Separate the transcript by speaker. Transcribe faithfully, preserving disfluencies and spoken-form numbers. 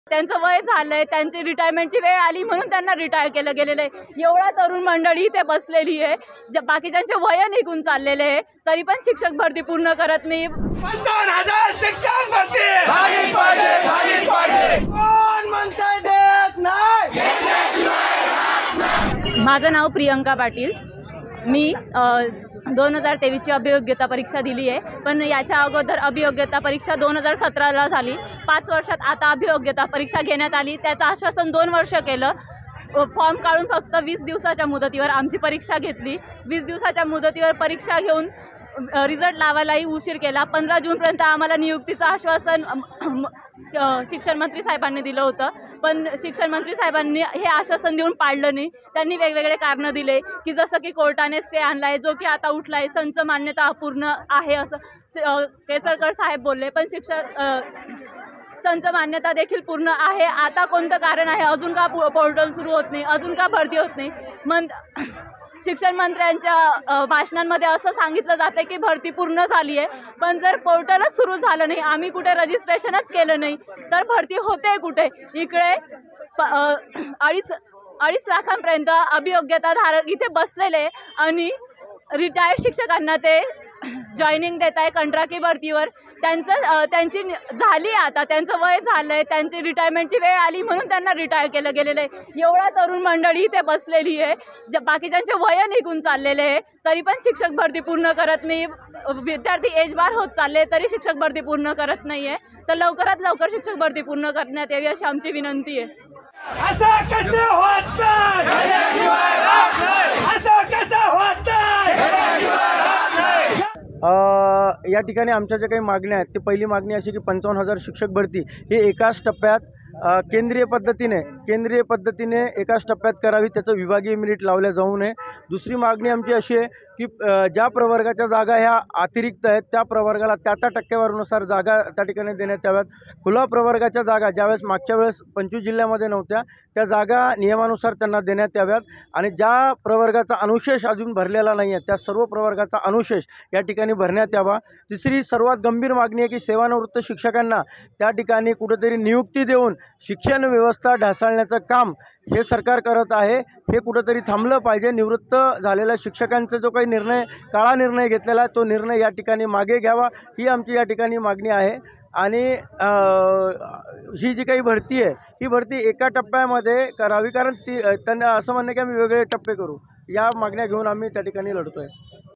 Speaker 1: त्यांचं वय झालंय, त्यांची रिटायरमेंटची वेळ आली म्हणून त्यांना रिटायर केलं गेलेलं आहे। एवढा तरुण मंडळी इथे बसलेली आहे, ज्या बाकीच्यांचे वय निघून चाललेले आहे, तरी पण शिक्षक भरती पूर्ण करत नाही।
Speaker 2: पंचावन्न हजार शिक्षक भरती झालीच पाहिजे, झालीच पाहिजे। कोण म्हणतंय देत नाही?
Speaker 1: माझं नाव प्रियंका पाटील। मी दोन हजार तेवीसची अभियोग्यता परीक्षा दिली आहे, पण याच्या अगोदर अभियोग्यता परीक्षा दोन हजार सतराला झाली। पाच वर्षात आता अभियोग्यता परीक्षा घेण्यात आली, त्याचं आश्वासन दोन वर्ष केलं। फॉर्म काढून फक्त वीस दिवसाच्या मुदतीवर आमची परीक्षा घेतली। वीस दिवसाच्या मुदतीवर परीक्षा घेऊन रिझल्ट लावायलाही उशीर केला। पंधरा जूनपर्यंत आम्हाला नियुक्तीचं आश्वासन शिक्षण मंत्री साहेबांनी दिलं होतं, पण शिक्षण मंत्री साहेबांनी हे आश्वासन देऊन पाळलं नाही। त्यांनी वेगवेगळे कारणं दिले की जसं की कोर्टाने स्टे आणलाय, जो की आता उठलाय, संच मान्यता अपूर्ण आहे असं केसरकर साहेब बोलले, पण शिक्षक संच मान्यता देखील पूर्ण आहे। आता कोणतं कारण आहे, अजून का पोर्टल सुरू होत नाही, अजून का भरती होत नाही? मन शिक्षण मंत्र्यांच्या भाषणांमध्ये असं सांगितलं जातं की भरती पूर्ण झाली आहे, पण जर पोर्टलच सुरू झालं नाही, आम्ही कुठे रजिस्ट्रेशनच केलं नाही, तर भरती होते कुठे? इकडे अडीच अडीच लाखांपर्यंत अभियोग्यता धारक इथे बसलेले आणि रिटायर्ड शिक्षकांना ते जॉईनिंग देत आहे कंत्राटी भरतीवर। त्यांचं त्यांची झाली, आता त्यांचं वय झालंय, त्यांची रिटायरमेंटची वेळ आली म्हणून त्यांना रिटायर केलं गेलेलं आहे। एवढा तरुण मंडळी इथे बसलेली आहे, ज्या बाकीच्यांचे वय निघून चाललेले आहे, तरी पण शिक्षक भरती पूर्ण करत नाही। विद्यार्थी एज बार होत चालले तरी शिक्षक भरती पूर्ण करत नाही आहे। तर लवकरात लवकर शिक्षक भरती पूर्ण करण्यात यावी अशी आमची विनंती आहे।
Speaker 2: असं कसं होत नाही? असं कसं होत नाही?
Speaker 3: या ठिकाणी आमच्या ज्या काही मागण्या आहेत, ती पहिली मागणी अशी की पंचावन्न हजार शिक्षक भरती ही एकाच टप्प्यात केंद्रीय पद्धतीने केंद्रीय पद्धतीने एकाच टप्प्यात करावी, त्याचं विभागीय मेरिट लावल्या जाऊ नये। दुसरी मागणी आमची अशी आहे की ज्या प्रवर्गाच्या जागा ह्या अतिरिक्त आहेत, त्या प्रवर्गाला त्या त्या टक्केवारीनुसार जागा त्या ठिकाणी देण्यात याव्यात। खुला प्रवर्गाच्या जागा ज्यावेळेस मागच्या वेळेस पंचवीस जिल्ह्यामध्ये नव्हत्या, त्या जागा नियमानुसार त्यांना देण्यात याव्यात आणि ज्या प्रवर्गाचा अनुशेष अजून भरलेला नाही आहे, त्या सर्व प्रवर्गाचा अनुशेष या ठिकाणी भरण्यात यावा। तिसरी सर्वात गंभीर मागणी आहे की सेवानिवृत्त शिक्षकांना त्या ठिकाणी कुठेतरी नियुक्ती देऊन शिक्षण व्यवस्था ढासळण्याचं काम हे सरकार करत आहे, हे कुठंतरी थांबलं पाहिजे। निवृत्त झालेल्या शिक्षकांचा जो काही निर्णय काळा निर्णय घेतलेला आहे, तो निर्णय या ठिकाणी मागे घ्यावा, ही आमची या ठिकाणी मागणी आहे। आणि ही जी काही भरती आहे, ही भरती एका टप्प्यामध्ये करावी, कारण ती त्यांना असं म्हणणं की आम्ही वेगवेगळे टप्पे करू, या मागण्या घेऊन आम्ही त्या ठिकाणी लढतो आहे।